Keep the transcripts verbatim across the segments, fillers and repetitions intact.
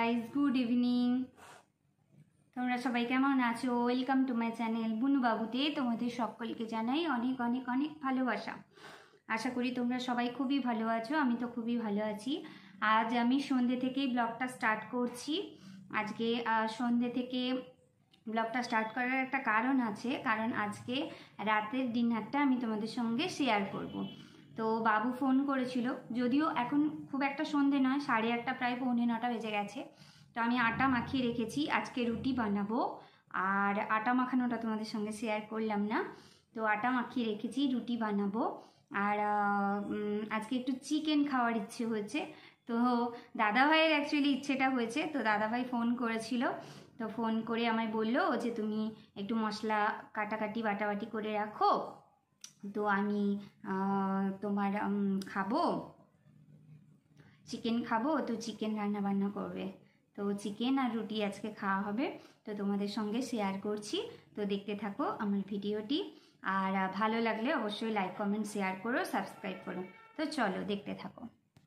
Guys, good evening. তোমরা সবাই কেমন আছো? ওয়েলকাম টু মাই চ্যানেল বুনু বাবুতে। তোমাদের সকলকে জানাই অনেক অনেক অনেক ভালোবাসা। আশা করি তোমরা সবাই খুবই ভালো আছো। আমি তো খুবই ভালো আছি। আজ আমি সন্ধ্যে থেকেই ব্লগটা স্টার্ট করছি। আজকে সন্ধ্যে থেকে ব্লগটা স্টার্ট করার একটা কারণ আছে, কারণ আজকে রাতের ডিনারটা আমি তোমাদের সঙ্গে শেয়ার করব। তো বাবু ফোন করেছিল, যদিও এখন খুব একটা সন্ধে নয়, সাড়ে আটটা প্রায় পৌনে নটা বেজে গেছে। তো আমি আটা মাখিয়ে রেখেছি, আজকে রুটি বানাবো। আর আটা মাখানোটা তোমাদের সঙ্গে শেয়ার করলাম না। তো আটা মাখিয়ে রেখেছি, রুটি বানাবো। আর আজকে একটু চিকেন খাওয়ার ইচ্ছে হয়েছে। তো দাদাভাইয়ের অ্যাকচুয়ালি ইচ্ছেটা হয়েছে। তো দাদাভাই ফোন করেছিল, তো ফোন করে আমায় বললো যে তুমি একটু মশলা কাটাকাটি বাটাবাটি করে রাখো, তো আমি তোমার খাবো চিকেন খাবো, তো চিকেন রান্না বান্না করবে। তো চিকেন আর রুটি আজকে খাওয়া হবে, তো তোমাদের সঙ্গে শেয়ার করছি। তো দেখতে থাকো আমার ভিডিওটি, আর ভালো লাগলে অবশ্যই লাইক কমেন্ট শেয়ার করো, সাবস্ক্রাইব করো। তো চলো দেখতে থাকো।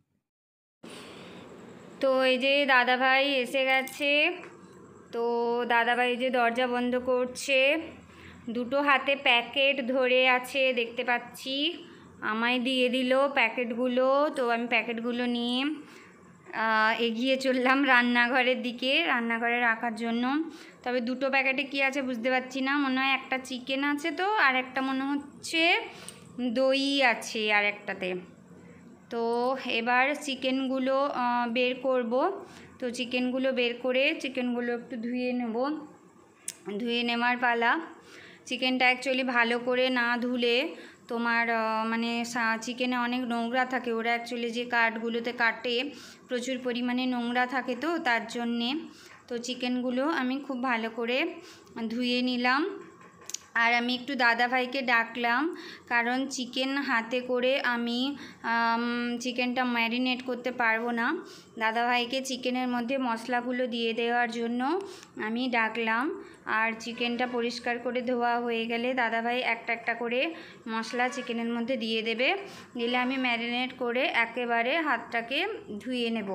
তো এই যে দাদাভাই এসে গেছে। তো দাদাভাই যে দরজা বন্ধ করছে, দুটো হাতে প্যাকেট ধরে আছে দেখতে পাচ্ছি, আমায় দিয়ে দিল প্যাকেটগুলো। তো আমি প্যাকেটগুলো নিয়ে এগিয়ে চললাম রান্নাঘরের দিকে, রান্নাঘরে রাখার জন্য। তবে দুটো প্যাকেটে কি আছে বুঝতে পারছি না, মনে হয় একটা চিকেন আছে, তো আর একটা মনে হচ্ছে দই আছে আর একটাতে। তো এবার চিকেনগুলো বের করব। তো চিকেনগুলো বের করে চিকেনগুলো একটু ধুয়ে নেব, ধুয়ে নেওয়ার পালা। চিকেনটা অ্যাকচুয়ালি ভালো করে না ধুলে তোমার মানে চিকেনে অনেক নোংরা থাকে, ওরা অ্যাকচুয়ালি যে কাঠগুলোতে কাটে প্রচুর পরিমাণে নোংরা থাকে, তো তার জন্যে। তো চিকেনগুলো আমি খুব ভালো করে ধুয়ে নিলাম। আর আমি একটু দাদাভাইকে ডাকলাম, কারণ চিকেন হাতে করে আমি চিকেনটা ম্যারিনেট করতে পারবো না। দাদাভাইকে চিকেনের মধ্যে মশলাগুলো দিয়ে দেওয়ার জন্য আমি ডাকলাম। আর চিকেনটা পরিষ্কার করে ধোয়া হয়ে গেলে দাদাভাই একটা একটা করে মশলা চিকেনের মধ্যে দিয়ে দেবে, দিলে আমি ম্যারিনেট করে একেবারে হাতটাকে ধুয়ে নেব।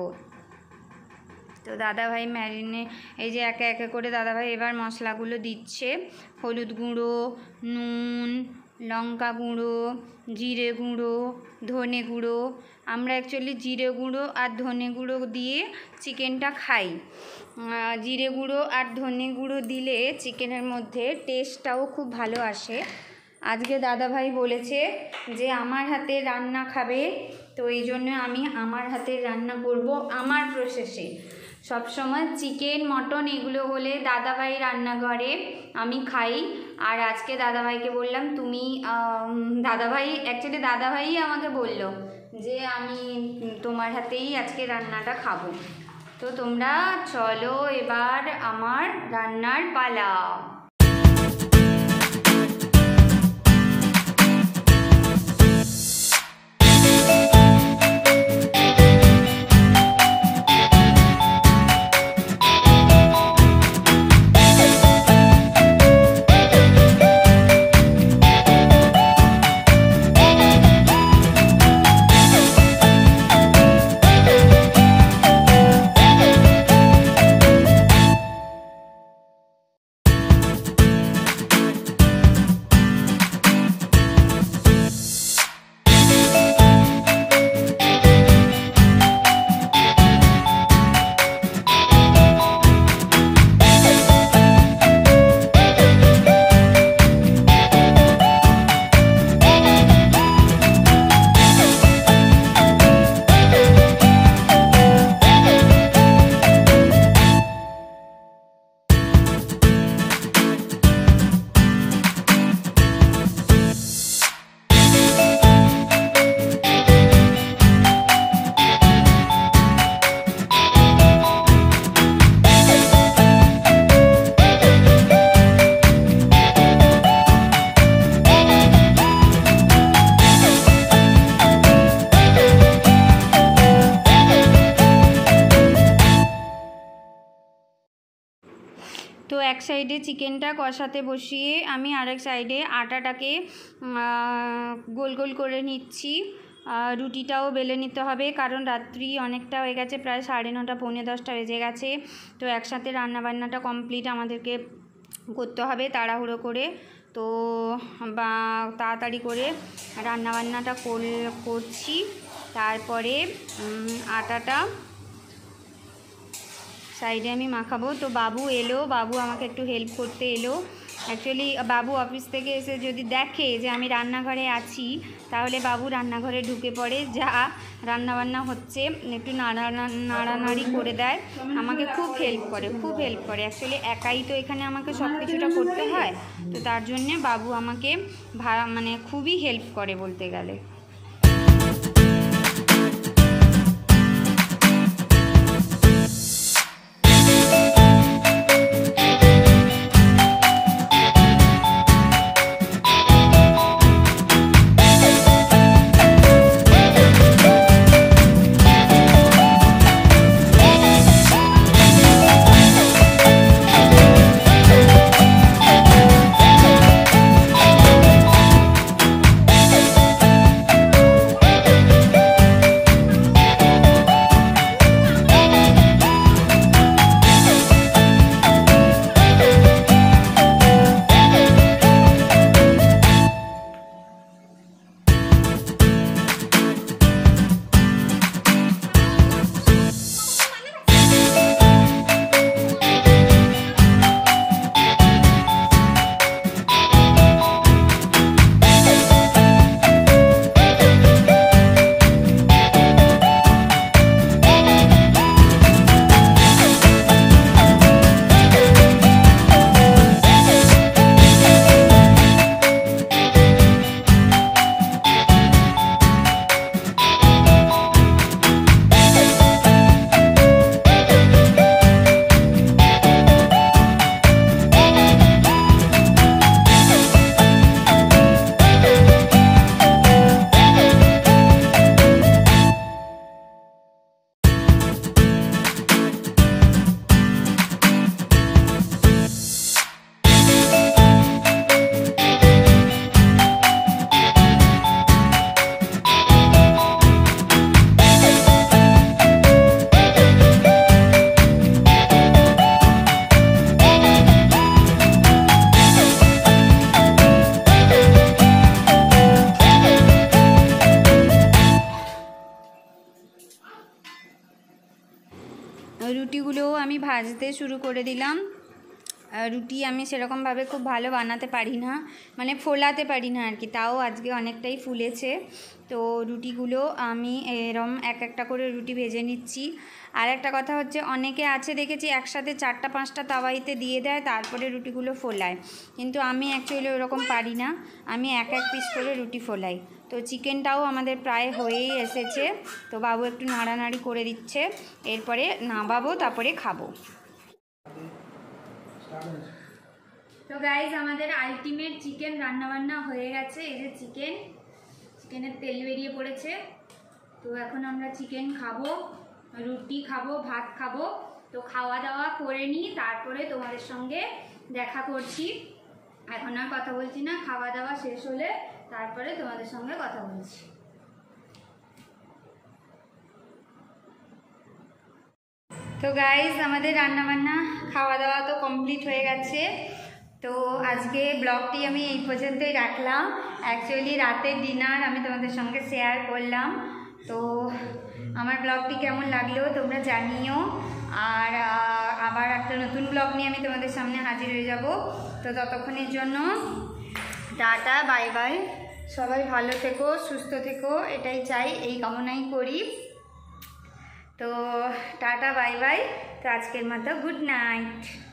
তো দাদাভাই ম্যারিনে এই যে একে একে করে দাদাভাই এবার মশলাগুলো দিচ্ছে। হলুদ গুঁড়ো, নুন, লঙ্কা গুঁড়ো, জিরে গুঁড়ো, ধনে গুঁড়ো। আমরা অ্যাকচুয়ালি জিরে গুঁড়ো আর ধনে গুঁড়ো দিয়ে চিকেনটা খাই। জিরে গুঁড়ো আর ধনে গুঁড়ো দিলে চিকেনের মধ্যে টেস্টটাও খুব ভালো আসে। আজকে দাদাভাই বলেছে যে আমার হাতে রান্না খাবে, তো এই জন্য আমি আমার হাতে রান্না করব আমার প্রসেসে। সবসময় চিকেন মটন এগুলো হলে দাদাভাই রান্নাঘরে আমি খাই। আর আজকে দাদাভাইকে বললাম তুমি দাদাভাই অ্যাকচুয়ালি দাদাভাই আমাকে বলল যে আমি তোমার হাতেই আজকে রান্নাটা খাবো। তো তোমরা চলো এবার আমার রান্নার পালা। তো এক সাইডে চিকেনটা কষাতে বসিয়ে আমি আরেক সাইডে আটাটাকে গোল গোল করে নিচ্ছি। রুটিটাও বেলে নিতে হবে, কারণ রাত্রি অনেকটা হয়ে গেছে, প্রায় সাড়ে নটা পৌনে দশটা বেজে গেছে। তো একসাথে রান্নাবান্নাটা কমপ্লিট আমাদেরকে করতে হবে তাড়াহুড়ো করে। তো বা তাড়াতাড়ি করে রান্নাবান্নাটা করছি। তারপরে আটাটা সাইডে আমি মাখাবো। তো বাবু এলো, বাবু আমাকে একটু হেল্প করতে এলো। অ্যাকচুয়ালি বাবু অফিস থেকে এসে যদি দেখে যে আমি রান্নাঘরে আছি, তাহলে বাবু রান্নাঘরে ঢুকে পড়ে, যা রান্নাবান্না হচ্ছে একটু নাড়া নাড়ানাড়ি করে দেয়, আমাকে খুব হেল্প করে, খুব হেল্প করে। অ্যাকচুয়ালি একাই তো এখানে আমাকে সব কিছুটা করতে হয়, তো তার জন্যে বাবু আমাকে মানে খুবই হেল্প করে বলতে গেলে। রুটিগুলোও আমি ভাজতে শুরু করে দিলাম। রুটি আমি সেরকমভাবে খুব ভালো বানাতে পারি না, মানে ফোলাতে পারি না আর কি, তাও আজকে অনেকটাই ফুলেছে। তো রুটিগুলো আমি এরম এক একটা করে রুটি ভেজে নিচ্ছি। আর একটা কথা হচ্ছে, অনেকে আছে দেখেছি একসাথে চারটা পাঁচটা তাওয়াইতে দিয়ে দেয়, তারপরে রুটিগুলো ফোলায়, কিন্তু আমি অ্যাকচুয়ালি ওরকম পারি না, আমি এক এক পিস করে রুটি ফোলাই। তো চিকেনটাও আমাদের প্রায় হয়েই এসেছে, তো বাবু একটু নাড়ানাড়ি করে দিচ্ছে, এরপরে নামাবো, তারপরে খাবো। তো গাইজ আমাদের আলটিমেট চিকেন রান্নাবান্না হয়ে গেছে। এই যে চিকেন, চিকেনের তেল বেরিয়ে পড়েছে। তো এখন আমরা চিকেন খাবো, রুটি খাবো, ভাত খাবো। তো খাওয়া দাওয়া করে নিই, তারপরে তোমাদের সঙ্গে দেখা করছি। এখন আর কথা বলছি না, খাওয়া দাওয়া শেষ হলে তারপরে তোমাদের সঙ্গে কথা বলছি। তো গাইজ আমাদের রান্নাবান্না খাওয়া দাওয়া তো কমপ্লিট হয়ে গেছে। তো আজকে ব্লগটি আমি এই পর্যন্তই রাখলাম। অ্যাকচুয়ালি রাতের ডিনার আমি তোমাদের সঙ্গে শেয়ার করলাম। তো আমার ব্লগটি কেমন লাগলো তোমরা জানিও, আর আবার একটা নতুন ব্লগ নিয়ে আমি তোমাদের সামনে হাজির হয়ে যাব। তো ততক্ষণের জন্য টাটা, বাই বাই। সবাই ভালো থেকো, সুস্থ থেকো, এটাই চাই, এই কামনাই করি। তো টাটা, বাই বাই। তো আজকের মতো গুড নাইট।